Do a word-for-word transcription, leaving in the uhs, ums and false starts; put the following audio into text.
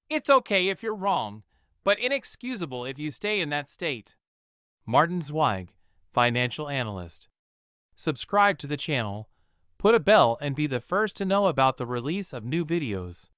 It's okay if you're wrong, but inexcusable if you stay in that state. Martin Zweig, financial analyst. Subscribe to the channel, put a bell and be the first to know about the release of new videos.